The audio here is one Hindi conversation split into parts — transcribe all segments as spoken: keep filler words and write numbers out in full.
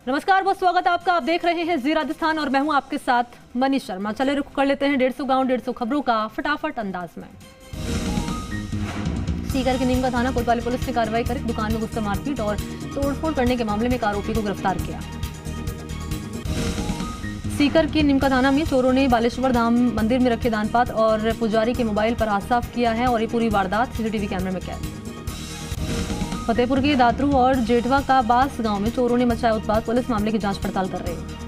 नमस्कार, बहुत स्वागत है आपका। आप देख रहे हैं जी राजस्थान और मैं हूं आपके साथ मनीष शर्मा। चले रुख कर लेते हैं डेढ़ सौ गाँव डेढ़ सौ खबरों का फटाफट अंदाज में। सीकर के नीम का थाना कोतवाली पुलिस ने कार्रवाई कर दुकान में घुसकर मारपीट और तोड़फोड़ करने के मामले में एक आरोपी को गिरफ्तार किया। सीकर के नीम का थाना में चोरों ने बालेश्वर धाम मंदिर में रखे दानपात्र और पुजारी के मोबाइल पर हाथ साफ किया है और ये पूरी वारदात सीसीटीवी कैमरे में कैद। फतेहपुर के दातरू और जेठवा का बास गांव में चोरों ने मचाया उत्पात। पुलिस मामले की जांच पड़ताल कर रही है।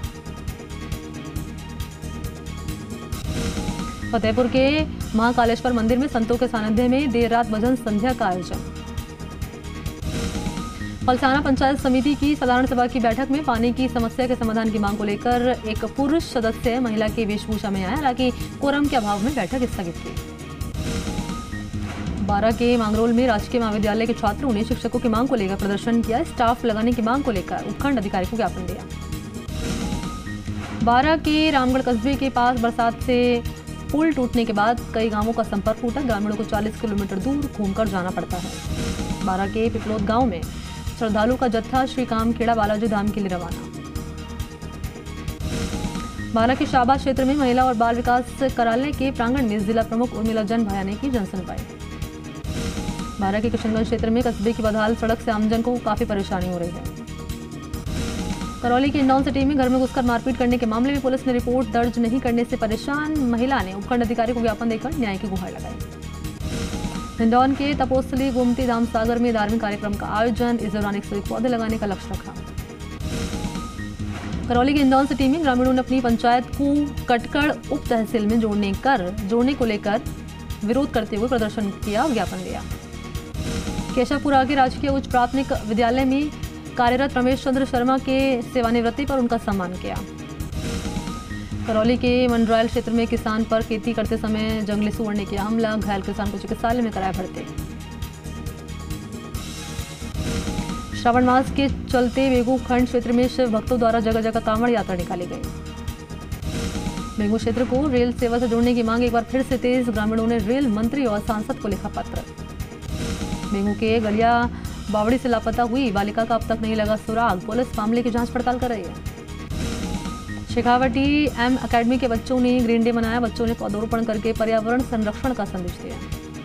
फतेहपुर के महाकालेश्वर मंदिर में संतों के सानिध्य में देर रात भजन संध्या का आयोजन। पलसाना पंचायत समिति की साधारण सभा की बैठक में पानी की समस्या के समाधान की मांग को लेकर एक पुरुष सदस्य महिला की वेशभूषा में आया। हालांकि कोरम के अभाव में बैठक स्थगित की। बारा के मांगरोल में राजकीय महाविद्यालय के छात्रों ने शिक्षकों की मांग को लेकर प्रदर्शन किया। स्टाफ लगाने की मांग को लेकर उपखंड अधिकारी को ज्ञापन दिया। बारा के रामगढ़ कस्बे के पास बरसात से पुल टूटने के बाद कई गांवों का संपर्क टूटा। ग्रामीणों को चालीस किलोमीटर दूर घूमकर जाना पड़ता है। बारा के पिपलोद गांव में श्रद्धालु का जत्था श्री कामखेड़ा बालाजी धाम के लिए रवाना। बारा के शाहबाद क्षेत्र में महिला और बाल विकास कार्यालय के प्रांगण में जिला प्रमुख उर्मिला जन भाया ने की जनसुनवाई। बारा के किशनगंज क्षेत्र में कस्बे की बदहाल सड़क से आमजन को काफी परेशानी हो रही है। करौली की इंदौर सिटी में घर में घुसकर मारपीट करने के मामले में पुलिस ने रिपोर्ट दर्ज नहीं करने से परेशान महिला ने उपखंड अधिकारी को ज्ञापन देकर न्याय की गुहार लगाई। इंदौर के तपोस्थली गोमती धाम सागर में धार्मिक कार्यक्रम का आयोजन। इस दौरान एक सौ एक पौधे लगाने का लक्ष्य रखा। करौली की इंदौर सिटी में ग्रामीणों ने अपनी पंचायत को कटकड़ उप तहसील में जोड़ने कर जोड़ने को लेकर विरोध करते हुए प्रदर्शन किया और ज्ञापन दिया। केशवपुरा के राजकीय उच्च प्राथमिक विद्यालय में कार्यरत रमेश चंद्र शर्मा के सेवानिवृत्ति पर उनका सम्मान किया। करौली के मंडरायल क्षेत्र में किसान पर खेती करते समय जंगली सुअर ने किया हमला। घायल किसान को चिकित्सालय में कराया भर्ती। श्रावण मास के चलते बेगू खंड क्षेत्र में शिव भक्तों द्वारा जगह जगह कांवड़ यात्रा निकाली गई। बेगू क्षेत्र को रेल सेवा से जोड़ने की मांग एक बार फिर से तेज। ग्रामीणों ने रेल मंत्री और सांसद को लिखा पत्र। बेगू के गलिया बावड़ी से लापता हुई बालिका का अब तक नहीं लगा सुराग। पुलिस मामले की जांच पड़ताल कर रही है। शेखावटी एम अकेडमी के बच्चों ने ग्रीन डे मनाया। बच्चों ने पौधरोपण करके पर्यावरण संरक्षण का संदेश दिया।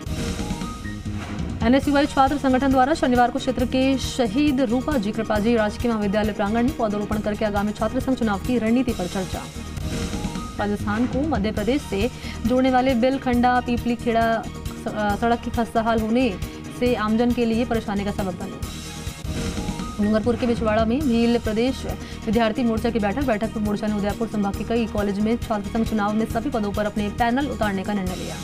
एनएसयूआई छात्र संगठन द्वारा शनिवार को क्षेत्र के शहीद रूपा जी कृपाजी राजकीय महाविद्यालय प्रांगण में पौधरोपण करके आगामी छात्र संघ चुनाव की रणनीति पर चर्चा। राजस्थान को मध्य प्रदेश से जोड़ने वाले बिल खंडा पीपली खेड़ा सड़क की खस्ताहाल होने से आमजन के लिए परेशानी का सबब बनी। डूंगरपुर के बिछवाड़ा में भील प्रदेश विद्यार्थी मोर्चा की बैठक बैठक में मोर्चा ने उदयपुर संभाग के कई कॉलेज में छात्र संघ चुनाव में सभी पदों पर अपने पैनल उतारने का निर्णय लिया।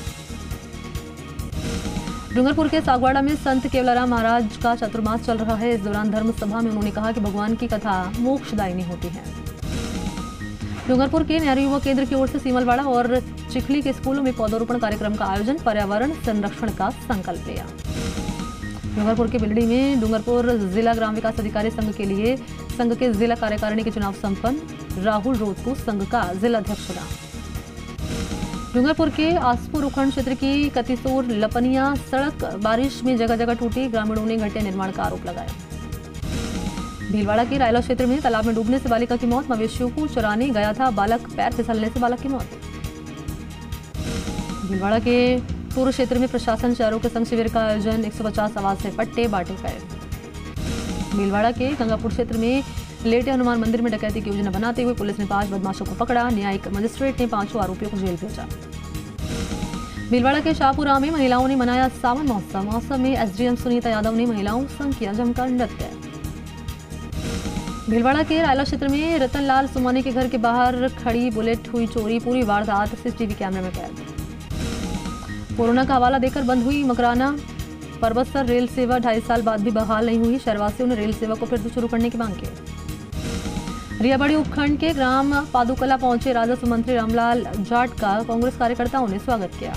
डूंगरपुर के सागवाड़ा में संत केवलाराम महाराज का चतुर्मास चल रहा है। इस दौरान धर्म सभा में उन्होंने कहा कि भगवान की कथा मोक्षदायिनी होती है। डूंगरपुर के नेहरू युवा केंद्र की ओर से सीमलवाड़ा और चिखली के स्कूलों में पौधरोपण कार्यक्रम का आयोजन। पर्यावरण संरक्षण का संकल्प लिया। डूंगरपुर के बिलड़ी में डूंगरपुर जिला ग्राम विकास अधिकारी संघ के लिए संघ के जिला कार्यकारिणी के चुनाव संपन्न। राहुल रोत को संघ का जिला अध्यक्ष चुना। डूंगरपुर के आसपुर उपखंड क्षेत्र की कतिसोर लपनिया सड़क बारिश में जगह जगह टूटी। ग्रामीणों ने घटिया निर्माण का आरोप लगाया। भीलवाड़ा के रायला क्षेत्र में तालाब में डूबने से बालिका की मौत। मवेशियों को चराने गया था बालक, पैर फिसलने से बालक की मौत। भीलवाड़ा के पूर्व क्षेत्र में प्रशासन शहरों के संघ शिविर का आयोजन। एक सौ पचास आवासीय पट्टे बांटे गए। भीलवाड़ा के गंगापुर क्षेत्र में लेटे हनुमान मंदिर में डकैती की योजना बनाते हुए पुलिस ने पांच बदमाशों को पकड़ा। न्यायिक मजिस्ट्रेट ने पांचों आरोपियों को जेल भेजा। भीलवाड़ा के शाहपुरा में महिलाओं ने मनाया सावन महोत्सव। महोत्सव में एसडीएम सुनीता यादव ने महिलाओं संग किया जमकर नृत्य। भीलवाड़ा के रायला क्षेत्र में रतनलाल सुमानी के घर के बाहर खड़ी बुलेट हुई चोरी। पूरी वारदात सीसीटीवी कैमरे में कैद। कोरोना का हवाला देकर बंद हुई मकराना परबतसर रेल सेवा। ढाई साल बाद भी बहाल नहीं हुई। शहरवासियों ने रेल सेवा को फिर से शुरू करने की मांग की। रियाबड़ी उपखंड के ग्राम पादुकला पहुंचे राजस्व मंत्री रामलाल जाट का कांग्रेस कार्यकर्ताओं ने स्वागत किया।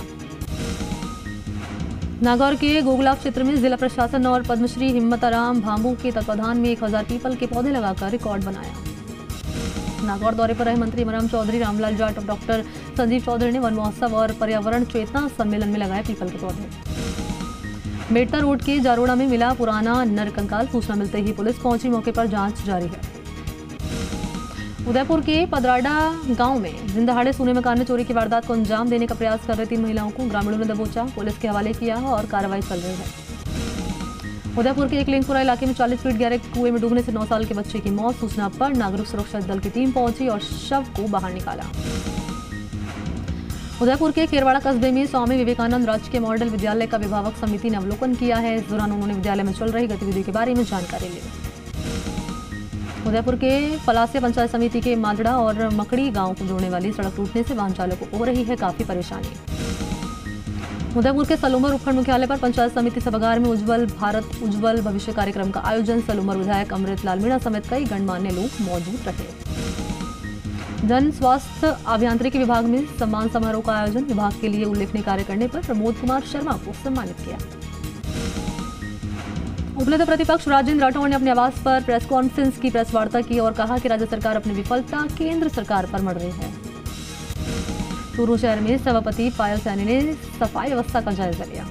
नागौर के गोगला क्षेत्र में जिला प्रशासन और पद्मश्री हिम्मताराम भांबू के तत्वाधान में एक हजार पीपल के पौधे लगाकर रिकॉर्ड बनाया। नागौर दौरे पर रहे मंत्री मराम चौधरी, रामलाल जाट और डॉक्टर संजीव चौधरी ने वन महोत्सव और पर्यावरण चेतना सम्मेलन में लगाए पीपल के पौधे। मेड़ता रोड के जारोड़ा में मिला पुराना नरकंकाल। सूचना मिलते ही पुलिस पहुंची। मौके पर जांच जारी है। उदयपुर के पदराडा गांव में जिंदहाड़े सोने मकान में चोरी की वारदात को अंजाम देने का प्रयास कर रही तीन महिलाओं को ग्रामीणों ने दबोचा, पुलिस के हवाले किया और कार्रवाई चल रही है। उदयपुर के एक लिंगपुरा इलाके में चालीस फीट गहरे कुएं में डूबने से नौ साल के बच्चे की मौत। सूचना पर नागरिक सुरक्षा दल की टीम पहुंची और शव को बाहर निकाला। उदयपुर के खेरवाड़ा कस्बे में स्वामी विवेकानंद राजकीय मॉडल विद्यालय का अभिभावक समिति ने अवलोकन किया है। इस दौरान उन्होंने विद्यालय में चल रही गतिविधियों के बारे में जानकारी ली। उदयपुर के पलासिया पंचायत समिति के मादड़ा और मकड़ी गांव को जोड़ने वाली सड़क टूटने से वाहन चालकों को हो रही है काफी परेशानी। उदयपुर के सलूमर उपखंड मुख्यालय पर पंचायत समिति सभागार में उज्जवल भारत उज्जवल भविष्य कार्यक्रम का आयोजन। सलूमर विधायक अमृत लाल मीणा समेत कई गणमान्य लोग मौजूद रहे। जन स्वास्थ्य अभियांत्रिकी विभाग में सम्मान समारोह का आयोजन। विभाग के लिए उल्लेखनीय कार्य करने पर प्रमोद कुमार शर्मा को सम्मानित किया। उपनेता प्रतिपक्ष राजेंद्र राठौड़ ने अपने आवास पर प्रेस कॉन्फ्रेंस की प्रेस वार्ता की और कहा कि राज्य सरकार अपनी विफलता केंद्र सरकार पर मढ़ रही है। चूरू शहर में सभापति पायल सैनी ने सफाई व्यवस्था का जायजा लिया।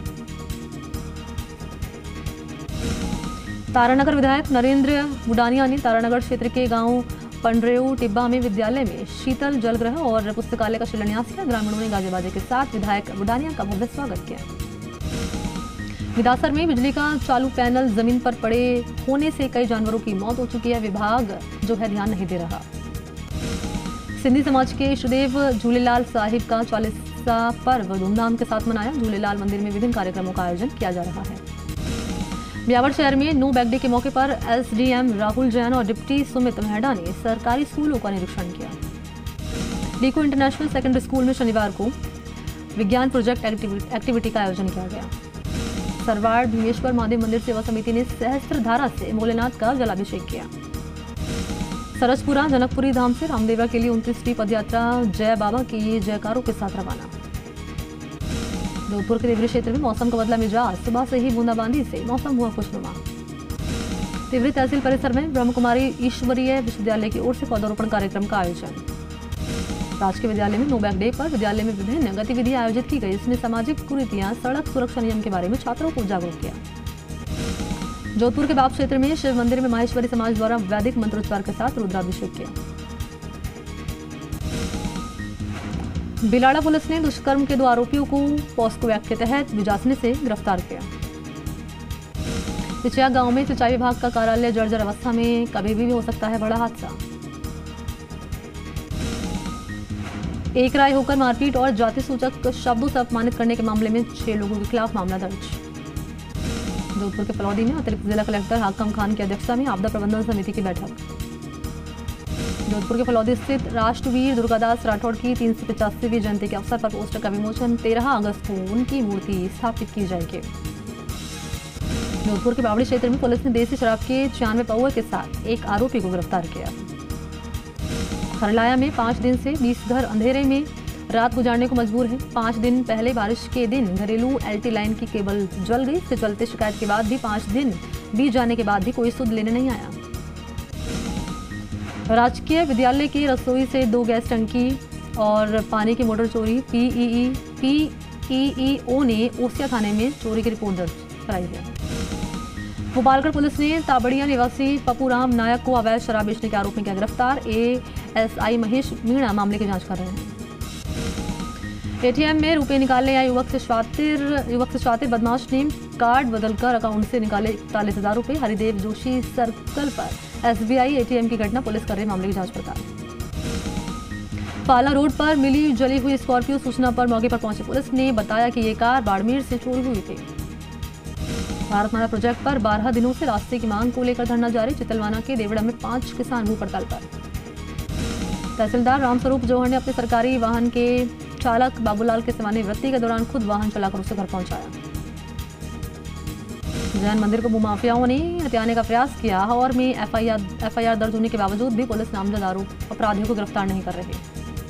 तारानगर विधायक नरेंद्र बुडानिया ने तारानगर क्षेत्र के गांव पंडरेऊ टिब्बा में विद्यालय में शीतल जलगृह और पुस्तकालय का शिलान्यास किया। ग्रामीणों ने गाजे बाजे के साथ विधायक बुडानिया का भव्य स्वागत किया। विदासर में बिजली का चालू पैनल जमीन पर पड़े होने से कई जानवरों की मौत हो चुकी है। विभाग जो है ध्यान नहीं दे रहा। सिंधी समाज के इष्टदेव झूलेलाल साहिब का चालीसा पर्व धूमधाम के साथ मनाया। झूलेलाल मंदिर में विभिन्न कार्यक्रमों का आयोजन किया जा रहा है। ब्यावर शहर में नो बैग डे के मौके पर एसडीएम राहुल जैन और डिप्टी सुमित मेहड़ा ने सरकारी स्कूलों का निरीक्षण किया। लीको इंटरनेशनल सेकेंडरी स्कूल में शनिवार को विज्ञान प्रोजेक्ट एक्टिविटी का आयोजन किया गया। सरवाड़ भीमेश्वर महादेव मंदिर सेवा समिति ने सहस्त्रधारा से भोलेनाथ का जलाभिषेक किया। सरसपुरा जनकपुरी धाम से रामदेवरा के लिए उनतीसवीं पदयात्रा जय बाबा की जयकारों के साथ रवाना। जोधपुर के देवरी क्षेत्र में मौसम का बदला मिजाज। सुबह से ही बूंदाबांदी से मौसम हुआ खुशनुमा। देवरी तहसील परिसर में ब्रह्मकुमारी ईश्वरीय विश्वविद्यालय की ओर से पौधारोपण कार्यक्रम का आयोजन। राजकीय विद्यालय में नो बैग डे पर विद्यालय में विभिन्न गतिविधियां आयोजित की गई। इसमें सामाजिक कुरीतियां, सड़क सुरक्षा नियम के बारे में छात्रों को जागरूक किया। जोधपुर के बाप क्षेत्र में शिव मंदिर में माहेश्वरी समाज द्वारा वैदिक मंत्रोच्चार के साथ रुद्राभिषेक किया। बिलाड़ा पुलिस ने दुष्कर्म के दो आरोपियों को पॉस्को एक्ट के तहत बिजासने से गिरफ्तार किया। पिचिया गांव में सिंचाई विभाग का कार्यालय जर्जर अवस्था में, कभी भी हो सकता है बड़ा हादसा। एक राय होकर मारपीट और जाति सूचक शब्दों से अपमानित करने के मामले में छह लोगों के खिलाफ मामला दर्ज। जोधपुर के फलौदी में अतिरिक्त जिला कलेक्टर हाकम खान की अध्यक्षता में आपदा प्रबंधन समिति की बैठक। जोधपुर के फलौदी स्थित राष्ट्रवीर दुर्गादास राठौड़ की तीन सौ पचासीवीं जयंती के अवसर पर पोस्टर का विमोचन। तेरह अगस्त को उनकी मूर्ति स्थापित की जाएगी। जोधपुर के बावड़ी क्षेत्र में पुलिस ने देसी शराब के छियानवे पौवे के साथ एक आरोपी को गिरफ्तार किया। खरलाया में पांच दिन से बीस घर अंधेरे में रात गुजारने को मजबूर है। पांच दिन पहले बारिश के दिन घरेलू एलटी लाइन की केबल जल गई। इसके चलते शिकायत के बाद भी पांच दिन बीत जाने के बाद भी कोई सुध लेने नहीं आया। राजकीय विद्यालय की रसोई से दो गैस टंकी और पानी की मोटर चोरी। पीईई पीईईओ ने ओसिया थाने में चोरी की रिपोर्ट दर्ज कराई है। गोपालगढ़ पुलिस ने ताबड़िया निवासी पप्पूराम नायक को अवैध शराब बेचने के आरोप में किया गिरफ्तार। एएसआई महेश मीणा मामले की जांच कर रहे हैं। एटीएम में रुपए निकालने आए युवक से शातिर युवक से शातिर बदमाश ने कार्ड बदलकर अकाउंट से निकाले इकतालीस हजार रुपए। हरिदेव जोशी सर्कल पर एसबीआई एटीएम की घटना, पुलिस कर रही मामले की जांच पड़ताल। पाला रोड पर मिली जली हुई स्कॉर्पियो। सूचना पर मौके पर पहुंची पुलिस ने बताया कि ये कार बाड़मेर से चोरी हुई थी। भारतमाला प्रोजेक्ट पर बारह दिनों से रास्ते की मांग को लेकर धरना जारी। चितलवाना के देवड़ा में पांच किसान भूख हड़ताल पर। तहसीलदार रामस्वरूप जौहर ने अपने सरकारी वाहन के चालक बाबूलाल के सेवानिवृत्ति के दौरान खुद वाहन चलाकर उसे घर पहुंचाया। जैन मंदिर को भूमाफियाओं ने हथियाने का प्रयास किया। और में एफआईआर एफआईआर दर्ज होने के बावजूद भी पुलिस नामजद आरोप अपराधियों को गिरफ्तार नहीं कर रही।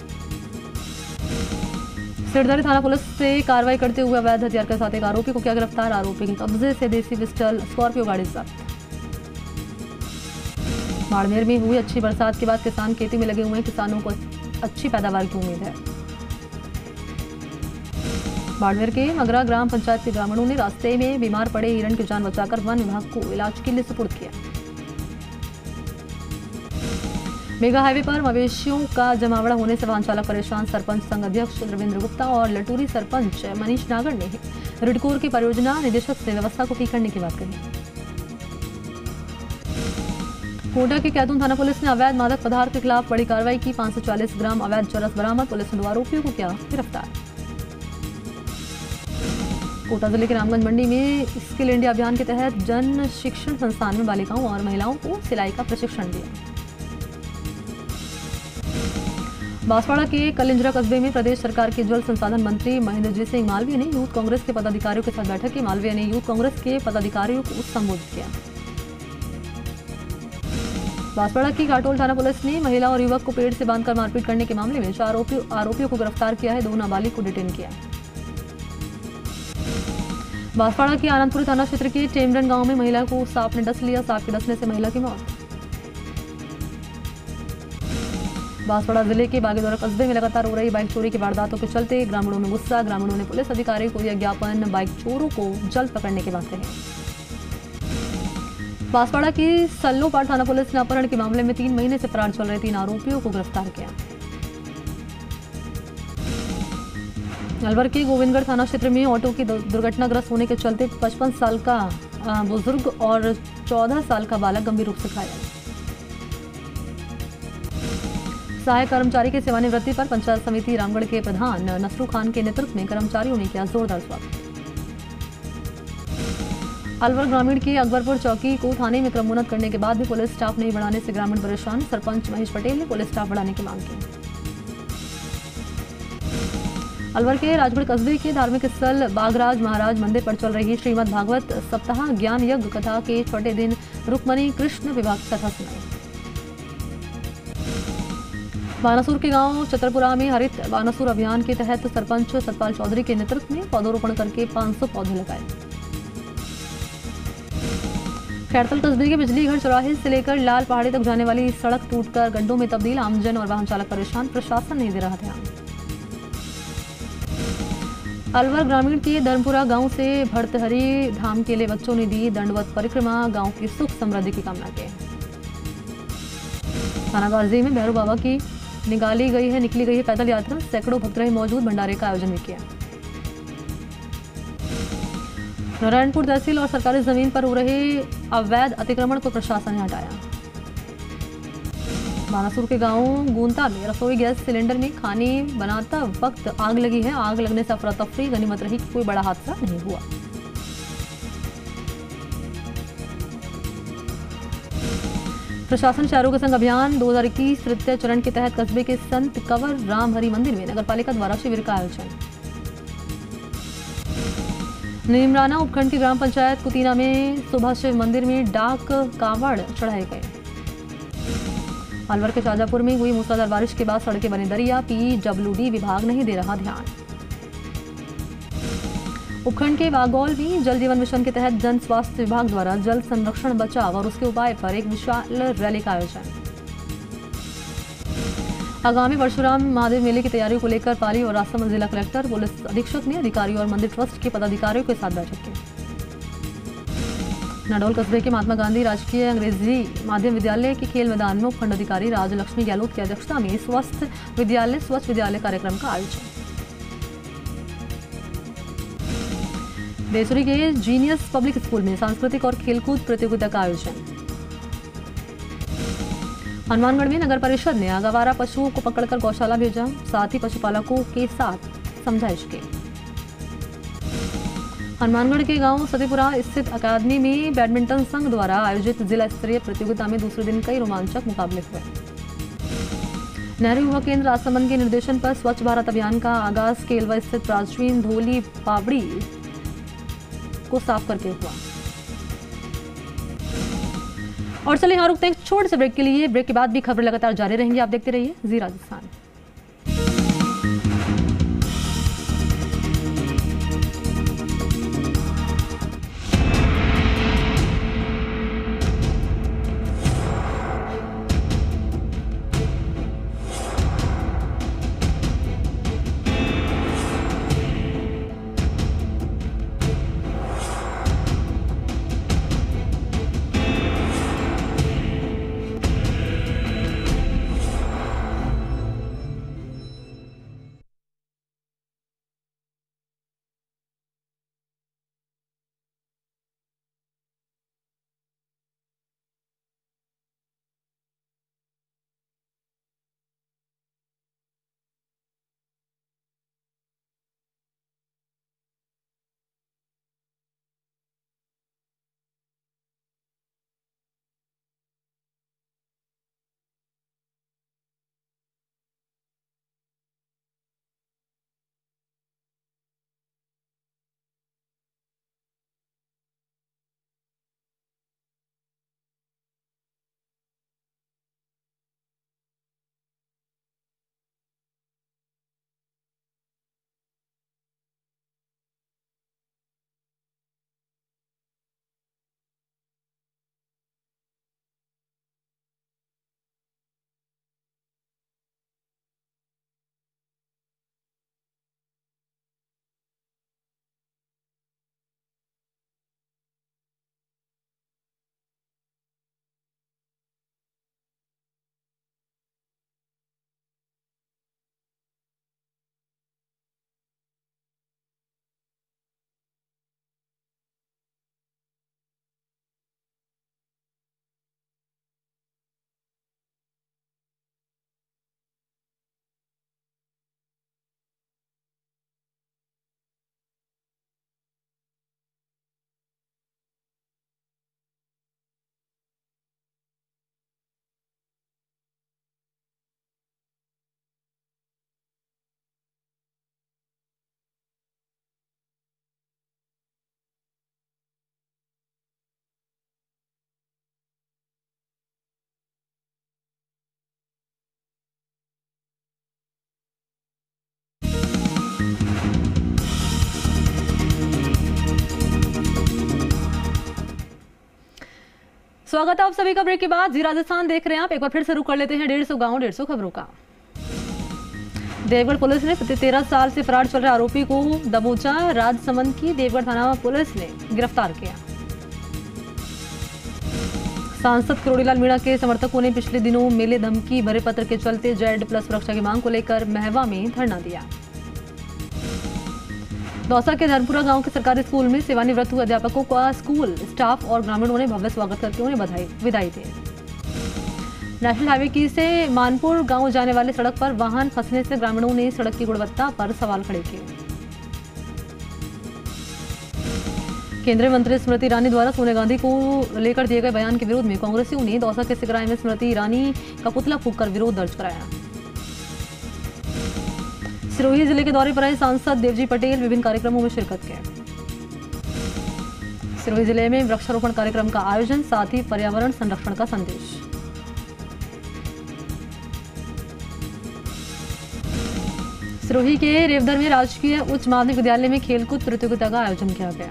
सिरदरी थाना पुलिस से कार्रवाई करते हुए अवैध हथियार के साथ एक आरोपी को किया गिरफ्तार। आरोपी के कब्जे से देसी पिस्टल, स्कॉर्पियो गाड़ी जब्त। बाड़मेर में हुई अच्छी बरसात के बाद किसान खेती में लगे हुए हैं। किसानों को अच्छी पैदावार की उम्मीद है। बाड़मेर के मगरा ग्राम पंचायत के ग्रामीणों ने रास्ते में बीमार पड़े हिरण की जान बचाकर वन विभाग को इलाज के लिए सुपुर्द किया। मेगा हाईवे पर मवेशियों का जमावड़ा होने से वाहन चालक परेशान। सरपंच संघ अध्यक्ष रविंद्र गुप्ता और लटूरी सरपंच मनीष नागर ने रिडकोर के परियोजना निदेशक से व्यवस्था को ठीक करने की बात कही। कोटा के कैथून थाना पुलिस ने अवैध मादक पदार्थ के खिलाफ बड़ी कार्रवाई की। पाँच सौ चालीस ग्राम अवैध चरस बरामद। पुलिस ने दो आरोपियों को किया गिरफ्तार। कोटा जिले के रामगंज मंडी में स्किल इंडिया अभियान के तहत जन शिक्षण संस्थान में बालिकाओं और महिलाओं को सिलाई का प्रशिक्षण दिया। बांसवाड़ा के कलिंजरा कस्बे में प्रदेश सरकार के जल संसाधन मंत्री महेंद्रजीत सिंह मालवीय ने यूथ कांग्रेस के पदाधिकारियों के साथ बैठक की। मालवीय ने यूथ कांग्रेस के पदाधिकारियों को संबोधित किया। बांसवाड़ा की घाटोल थाना पुलिस ने महिला और युवक को पेड़ से बांधकर मारपीट करने के मामले में चार आरोपियों आरोपियों को गिरफ्तार किया है। दो नाबालिग को डिटेन किया। बांसवाड़ा के आनंदपुर थाना क्षेत्र के टेमरन गांव में महिला को सांप ने डस लिया। सांप के डसने से महिला की मौत। बांसवाड़ा जिले के बागेदौरा कस्बे में लगातार हो रही बाइक चोरी की वारदातों के चलते ग्रामीणों में गुस्सा। ग्रामीणों ने पुलिस अधिकारी को दिया ज्ञापन। बाइक चोरों को जल्द पकड़ने की बात कही। बांसवाड़ा की सल्लोपाड़ थाना पुलिस ने अपहरण के मामले में तीन महीने से फरार चल रहे तीन आरोपियों को गिरफ्तार किया। अलवर के गोविंदगढ़ थाना क्षेत्र में ऑटो की दुर्घटनाग्रस्त होने के चलते पचपन साल का बुजुर्ग और चौदह साल का बालक गंभीर रूप से घायल। सहायक कर्मचारी की सेवानिवृत्ति पर पंचायत समिति रामगढ़ के प्रधान नसरू खान के नेतृत्व में कर्मचारियों ने किया जोरदार स्वागत। अलवर ग्रामीण के अकबरपुर चौकी को थाने में क्रमोन्नत करने के बाद भी पुलिस स्टाफ नहीं बढ़ाने से ग्रामीण परेशान। सरपंच महेश पटेल ने पुलिस स्टाफ बढ़ाने की मांग की। अलवर के राजगढ़ कस्बे के धार्मिक स्थल बागराज महाराज मंदिर पर चल रही श्रीमद् भागवत सप्ताह ज्ञान यज्ञ कथा के छठे दिन रुक्मणी कृष्ण विवाह की कथा सुनाई। बानासुर के गांव चतरपुरा में हरित बानासुर अभियान के तहत सरपंच सतपाल चौधरी के नेतृत्व में पौधरोपण करके पाँच सौ पौधे लगाए। खैरतल कस्बे के बिजली घर चौराहे से लेकर लाल पहाड़ी तक जाने वाली सड़क टूटकर गड्ढों में तब्दील। आमजन और वाहन चालक परेशान। प्रशासन नहीं दे रहा ध्यान। अलवर ग्रामीण के धर्मपुरा गांव से भर्तहरी धाम के लिए बच्चों ने दी दंडवत परिक्रमा। गांव की सुख समृद्धि की कामना की। थानागाजी में भैरव बाबा की निकाली गई है निकली गई है पैदल यात्रा। सैकड़ों भक्त रहे मौजूद। भंडारे का आयोजन भी किया। नारायणपुर तहसील और सरकारी जमीन पर हो रहे अवैध अतिक्रमण को प्रशासन ने हटाया। बानासुर के गांव गूंता में रसोई गैस सिलेंडर में खाने बनाता वक्त आग लगी है। आग लगने से अफरा तफरी। गनीमत रही कि कोई बड़ा हादसा नहीं हुआ। प्रशासन शहरों के संग अभियान दो हज़ार इक्कीस तृतीय चरण के तहत कस्बे के संत कंवर राम हरि मंदिर में नगरपालिका द्वारा शिविर का आयोजन। नीमराना उपखंड की ग्राम पंचायत कुतीना में सुबह शिव मंदिर में डाक कावड़ चढ़ाए गए। अलवर के शाजापुर में हुई मूसलाधार बारिश के बाद सड़कें बने दरिया। पीडब्ल्यूडी विभाग नहीं दे रहा ध्यान। उपखंड के बागौल में जल जीवन मिशन के तहत जन स्वास्थ्य विभाग द्वारा जल संरक्षण बचाव और उसके उपाय पर एक विशाल रैली का आयोजन। आगामी परशुराम महादेव मेले की तैयारियों को लेकर पाली और राजसमंद जिला कलेक्टर पुलिस अधीक्षक ने अधिकारियों और मंदिर ट्रस्ट के पदाधिकारियों के साथ बैठक की। नाडौल कस्बे के महात्मा गांधी राजकीय अंग्रेजी माध्यम विद्यालय के खेल मैदान में उपखंड अधिकारी राजलक्ष्मी गहलोत की अध्यक्षता में स्वस्थ विद्यालय स्वच्छ विद्यालय कार्यक्रम का आयोजन। बेसुरी के जीनियस पब्लिक स्कूल में सांस्कृतिक और खेलकूद प्रतियोगिता का आयोजन। हनुमानगढ़ में नगर परिषद ने आगवारा पशुओं को पकड़कर गौशाला भेजा। साथ ही पशुपालकों के साथ समझाइश की। हनुमानगढ़ के गांव सतीपुरा स्थित अकादमी में बैडमिंटन संघ द्वारा आयोजित जिला स्तरीय प्रतियोगिता में दूसरे दिन कई रोमांचक मुकाबले हुए। नेहरू युवा केंद्र राजसमंद के निर्देशन पर स्वच्छ भारत अभियान का आगाज केलवा स्थित प्राचीन धोली पावड़ी को साफ करके हुआ। और चलिए यहाँ रुकते हैं छोटे से ब्रेक के लिए। ब्रेक के बाद भी खबर लगातार जारी रहेंगी। आप देखते रहिए जी राजस्थान। स्वागत है आप सभी का ब्रेक के बाद। जी राजस्थान देख रहे हैं आप। एक बार फिर से रुक कर लेते हैं डेढ़ सौ गाँव डेढ़ सौ खबरों का। देवगढ़ पुलिस ने तेरह साल से फरार चल रहे आरोपी को दबोचा। राजसमंद की देवगढ़ थाना पुलिस ने गिरफ्तार किया। सांसद करोड़ीलाल मीणा के समर्थकों ने पिछले दिनों मिले धमकी भरे पत्र के चलते जेड प्लस सुरक्षा की मांग को लेकर महवा में धरना दिया। दौसा के धर्मपुरा गांव के सरकारी स्कूल में सेवानिवृत्त हुए अध्यापकों का स्कूल स्टाफ और ग्रामीणों ने भव्य स्वागत करके उन्हें बधाई विदाई दी। नेशनल हाईवे की से मानपुर गांव जाने वाले सड़क पर वाहन फंसने से ग्रामीणों ने सड़क की गुणवत्ता पर सवाल खड़े किए। केंद्रीय मंत्री स्मृति ईरानी द्वारा सोनिया गांधी को लेकर दिए गए बयान के विरोध में कांग्रेसियों ने दौसा के सिकराय में स्मृति ईरानी का पुतला फूंककर विरोध दर्ज कराया। सिरोही जिले के दौरे पर आए सांसद देवजी पटेल विभिन्न कार्यक्रमों में शिरकत किए। सिरोही जिले में वृक्षारोपण कार्यक्रम का आयोजन, साथ ही पर्यावरण संरक्षण का संदेश। सिरोही के रेवदर में राजकीय उच्च माध्यमिक विद्यालय में खेलकूद प्रतियोगिता का आयोजन किया गया।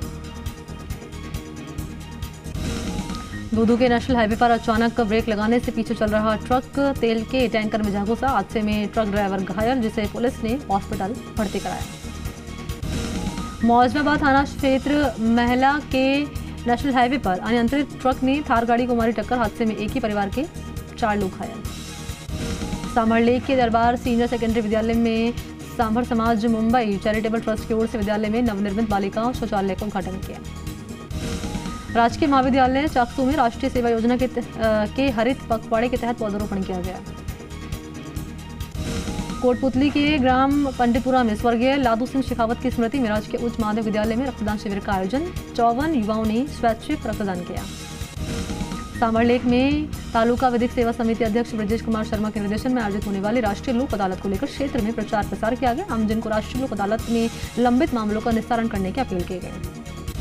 दूदू के नेशनल हाईवे पर अचानक ब्रेक लगाने से पीछे चल रहा ट्रक तेल के टैंकर में जा घुसा। हादसे में ट्रक ड्राइवर घायल, जिसे पुलिस ने हॉस्पिटल भर्ती कराया। मौजनाबाद थाना क्षेत्र महिला के नेशनल हाईवे पर अनियंत्रित ट्रक ने थार गाड़ी को मारी टक्कर। हादसे में एक ही परिवार के चार लोग घायल। सांभर लेक के दरबार सीनियर सेकेंडरी विद्यालय में सांभर समाज मुंबई चैरिटेबल ट्रस्ट की ओर से विद्यालय में नवनिर्मित बालिकाओं शौचालय का उद्घाटन किया। राजकीय महाविद्यालय चाकसू में राष्ट्रीय सेवा योजना के, के हरित पखवाड़े के तहत पौधारोपण किया गया। कोटपुतली के ग्राम पंडितपुरा में स्वर्गीय लादू सिंह शेखावत की स्मृति में राजकीय उच्च माध्यमिक विद्यालय में रक्तदान शिविर का आयोजन। चौवन युवाओं ने स्वैच्छिक रक्तदान किया। सांभर लेक में तालुका विधिक सेवा समिति अध्यक्ष ब्रजेश कुमार शर्मा के निर्देशन में आयोजित होने वाली राष्ट्रीय लोक अदालत को लेकर क्षेत्र में प्रचार प्रसार किया गया। आमजन को राष्ट्रीय लोक अदालत में लंबित मामलों का निस्तारण करने की अपील की गई।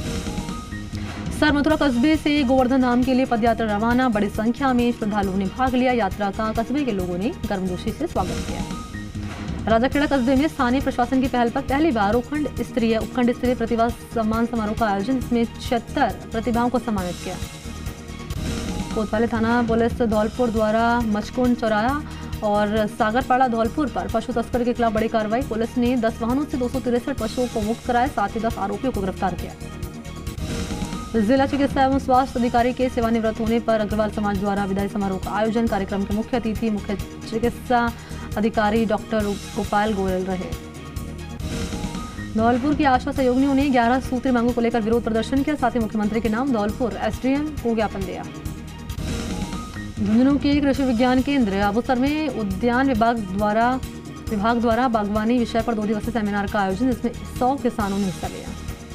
सर मथुरा कस्बे से गोवर्धन धाम के लिए पदयात्रा रवाना। बड़ी संख्या में श्रद्धालुओं ने भाग लिया। यात्रा का कस्बे के लोगों ने गर्मजोशी से स्वागत किया। राजाखेड़ा कस्बे में स्थानीय प्रशासन की पहल पर पहली बार उखंड स्तरीय उपखंड स्तरीय प्रतिभा सम्मान समारोह का आयोजन, इसमें छिहत्तर प्रतिभाओं को सम्मानित किया। कोतवाली थाना पुलिस धौलपुर द्वारा मचकुंड चौराहा और सागरपाड़ा धौलपुर पर पशु तस्कर के खिलाफ बड़ी कार्रवाई। पुलिस ने दस वाहनों से दो सौ तिरसठ पशुओं को मुक्त कराया, साथ ही दस आरोपियों को गिरफ्तार किया। जिला चिकित्सा एवं स्वास्थ्य अधिकारी के सेवानिवृत्त होने पर अग्रवाल समाज द्वारा विदाई समारोह का आयोजन। कार्यक्रम के मुख्य अतिथि मुख्य चिकित्सा अधिकारी डॉक्टर गोपाल गोयल रहे। धौलपुर की आशा सहयोगिनियों ने ग्यारह सूत्री मांगों को लेकर विरोध प्रदर्शन किया, साथ ही मुख्यमंत्री के नाम धौलपुर एसडीएम को ज्ञापन दिया। झुंझुनू के कृषि विज्ञान केंद्र अबूसर में उद्यान विभाग द्वारा विभाग द्वारा बागवानी विषय पर दो दिवसीय सेमिनार का आयोजन, जिसमें सौ किसानों ने हिस्सा लिया।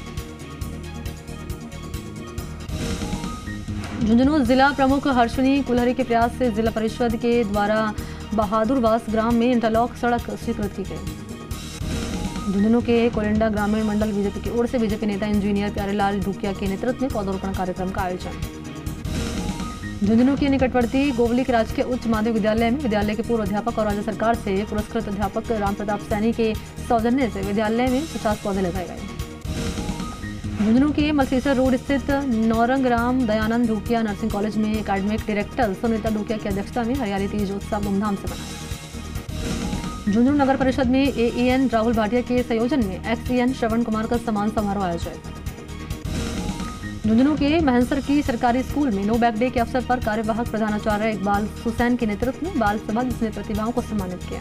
झुंझुनू जिला प्रमुख हर्षिनी कुलहरी के प्रयास से जिला परिषद के द्वारा बहादुरवास ग्राम में इंटरलॉक सड़क स्वीकृत की गई। झुंझुनू के कोलिंडा ग्रामीण मंडल बीजेपी की ओर से बीजेपी नेता इंजीनियर प्यारेलाल ढुकिया के नेतृत्व में पौधारोपण कार्यक्रम का आयोजन। झुंझुनू के निकटवर्ती गोवली के राजकीय उच्च माध्यमिक विद्यालय में विद्यालय के पूर्व अध्यापक और राज्य सरकार से पुरस्कृत अध्यापक राम प्रताप सैनी के सौजन्य से विद्यालय में पचास पौधे लगाए गए। झुंझुनू के मलसीसर रोड स्थित नौरंग राम दयानंद ढूकिया नर्सिंग कॉलेज में एकेडमिक डायरेक्टर सुनीता ढूकिया की अध्यक्षता में हरियाली तीज उत्सव धूमधाम से मनाया। झुंझुनू नगर परिषद में एईएन राहुल भाटिया के संयोजन में एक्सईएन श्रवण कुमार का सम्मान समारोह आयोजित। झुंझुनू के महंसर की सरकारी स्कूल में नो बैक डे के अवसर पर कार्यवाहक प्रधानाचार्य इकबाल हुसैन के नेतृत्व में बाल सभा, जिसमें प्रतिभाओं को सम्मानित किया।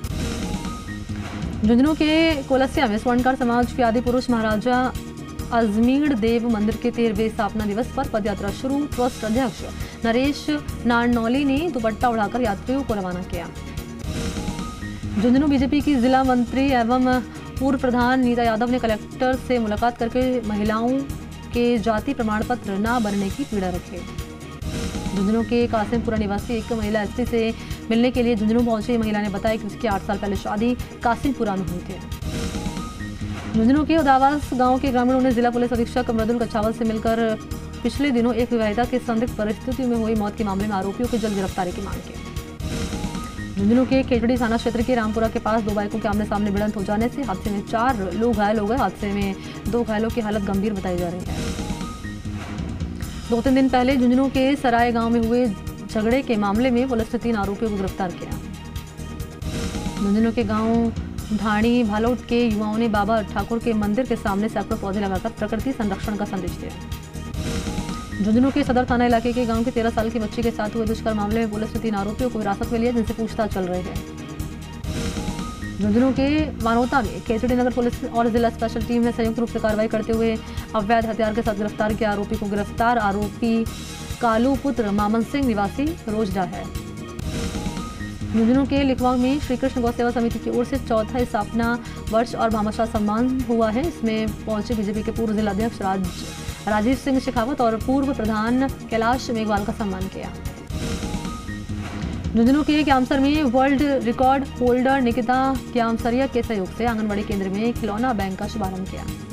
झुंझुनू के कोलसिया में स्वर्णकार समाज के आदि पुरुष महाराजा अजमीर देव मंदिर के तेरहवें स्थापना दिवस पर पदयात्रा शुरू। ट्रस्ट अध्यक्ष नरेश नारनौली ने दुपट्टा उड़ाकर यात्रियों को रवाना किया। झुंझुनू बीजेपी की जिला मंत्री एवं पूर्व प्रधान नीता यादव ने कलेक्टर से मुलाकात करके महिलाओं के जाति प्रमाण पत्र न बनने की पीड़ा रखी। झुंझुनू के कासिमपुरा निवासी एक महिला एसपी से मिलने के लिए झुंझुनू पहुंची महिला ने बताया कि उसकी आठ साल पहले शादी कासिमपुरा में हुई थी। झुंझुनू के उदावास गांव के ग्रामीणों ने जिला पुलिस अधीक्षक मृदुल कछावल से मिलकर पिछले दिनों एक विवाहिता की संदिग्ध परिस्थितियों में हुई मौत के मामले में आरोपियों की जल्द गिरफ्तारी की मांग की। झुंझुनू के केचड़ी थाना क्षेत्र के रामपुरा के पास दो बाइकों के आमने सामने भिड़ंत हो जाने से हादसे में चार लोग घायल हो गए। हादसे में दो घायलों की हालत गंभीर बताई जा रही है। दो तीन दिन पहले झुंझुनू के सराय गांव में हुए झगड़े के मामले में पुलिस ने तीन आरोपियों को गिरफ्तार किया। झुंझुनू के गांव ढाणी भालौट के युवाओं ने बाबा ठाकुर के मंदिर के सामने सैकड़ों पौधे लगाकर प्रकृति संरक्षण का संदेश दिया। झुंझुनू के सदर थाना इलाके के गांव के तेरह साल की बच्ची के साथ हुए दुष्कर्म मामले में पुलिस ने तीन आरोपियों को हिरासत में लिया, जिनसे पूछताछ चल रही है। झुंझुनू के वानोता में केसरी नगर पुलिस और जिला स्पेशल टीम ने संयुक्त रूप से कार्रवाई करते हुए अवैध हथियार के साथ गिरफ्तार किया आरोपी को गिरफ्तार आरोपी कालू पुत्र मामन सिंह निवासी रोजडा है। झुंझुनू के लिखवा में श्री कृष्ण गौ सेवा समिति की ओर से चौथा स्थापना वर्ष और भामाशाह सम्मान हुआ है। इसमें पहुंचे बीजेपी के पूर्व जिलाध्यक्ष राज राजीव सिंह शेखावत और पूर्व प्रधान कैलाश मेघवाल का सम्मान किया। झुंझुनू के क्यामसर में world record holder Nikita Kyamsaria के सहयोग से आंगनबाड़ी केंद्र में खिलौना बैंक का शुभारंभ किया।